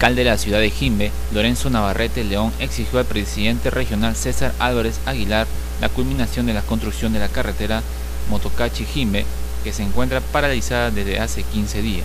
alcalde de la ciudad de Jimbe, Lorenzo Navarrete León, exigió al presidente regional César Álvarez Aguilar la culminación de la construcción de la carretera Motocachi-Jimbe, que se encuentra paralizada desde hace 15 días.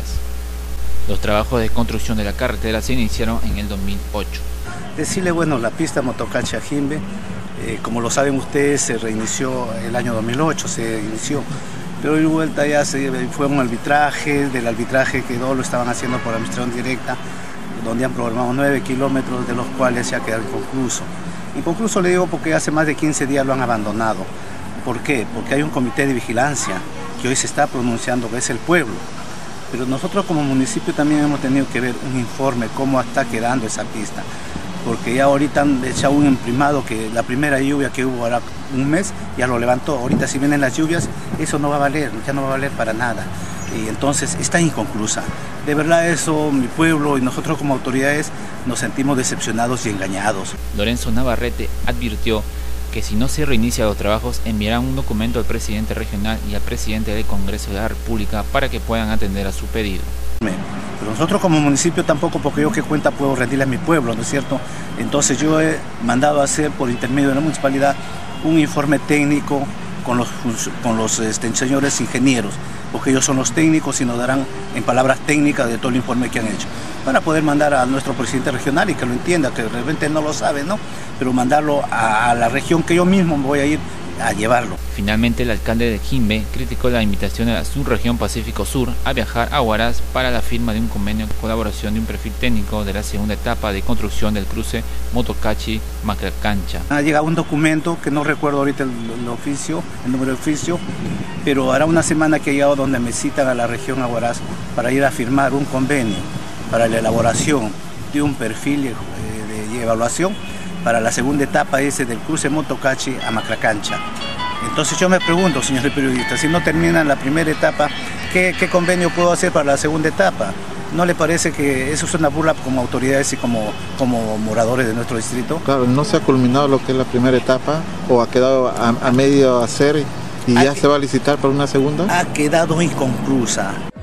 Los trabajos de construcción de la carretera se iniciaron en el 2008. Decirle, bueno, la pista Motocachi a Jimbe, como lo saben ustedes, se reinició el año 2008, se inició. Pero de vuelta ya fue un arbitraje, del arbitraje quedó, lo estaban haciendo por administración directa, donde han programado 9 kilómetros, de los cuales ya queda inconcluso. Inconcluso le digo porque hace más de 15 días lo han abandonado. ¿Por qué? Porque hay un comité de vigilancia que hoy se está pronunciando, que es el pueblo. Pero nosotros como municipio también hemos tenido que ver un informe cómo está quedando esa pista. Porque ya ahorita han echado un imprimado que la primera lluvia que hubo ahora un mes ya lo levantó. Ahorita si vienen las lluvias, eso no va a valer, ya no va a valer para nada. Y entonces está inconclusa. De verdad eso, mi pueblo y nosotros como autoridades nos sentimos decepcionados y engañados. Lorenzo Navarrete advirtió que si no se reinicia los trabajos enviarán un documento al presidente regional y al presidente del Congreso de la República para que puedan atender a su pedido. Pero nosotros como municipio tampoco, porque yo qué cuenta puedo rendirle a mi pueblo, ¿no es cierto? Entonces yo he mandado a hacer por intermedio de la municipalidad un informe técnico con los señores ingenieros, porque ellos son los técnicos y nos darán en palabras técnicas de todo el informe que han hecho, para poder mandar a nuestro presidente regional y que lo entienda, que de repente no lo sabe, ¿no? Pero mandarlo a la región que yo mismo voy a ir a llevarlo. Finalmente, el alcalde de Jimbe criticó la invitación de la subregión Pacífico Sur a viajar a Huaraz para la firma de un convenio de colaboración de un perfil técnico de la segunda etapa de construcción del cruce Motocachi-Maclacancha. Ha llegado un documento que no recuerdo ahorita el número de oficio, pero hará una semana que ha llegado donde me citan a la región a Huaraz para ir a firmar un convenio para la elaboración de un perfil de evaluación para la segunda etapa ese del cruce Motocachi a Maclacancha. Entonces yo me pregunto, señores periodistas, si no terminan la primera etapa, ¿qué convenio puedo hacer para la segunda etapa? ¿No le parece que eso es una burla como autoridades y como moradores de nuestro distrito? Claro, no se ha culminado lo que es la primera etapa o ha quedado a medio hacer y ya se va a licitar para una segunda. Ha quedado inconclusa.